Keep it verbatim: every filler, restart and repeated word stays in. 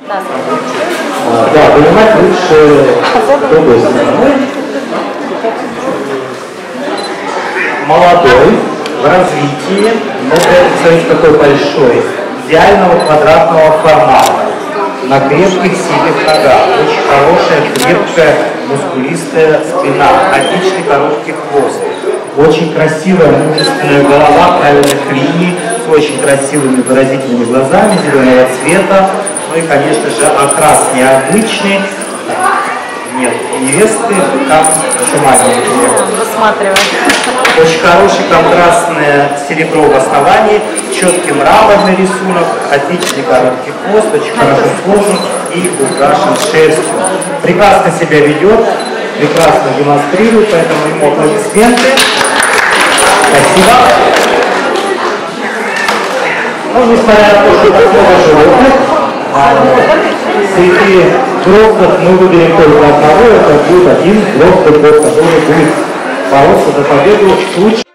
А, да, вынимать лучше с другой стороны. Молодой, в развитии, но представляете, какой большой, идеального квадратного формата, на крепких сильных ногах, очень хорошая, крепкая, мускулистая спина, отличный короткий хвост, очень красивая, мужественная голова правильных линий, с очень красивыми выразительными глазами зеленого цвета, ну и, конечно же, окрас необычный. Нет, невесты, как шумание. Рассматриваем. Очень хороший контрастное серебро в основании, четкий мраморный рисунок, отличный короткий хвост, очень хорошо сложен и украшен шерстью. Прекрасно себя ведет, прекрасно демонстрирует, поэтому ему аплодисменты. Спасибо. Ну, несмотря на то, что это много животных, среди взрослых мы выберем только одного, это будет один взрослый кот, который будет бороться за победу в случае.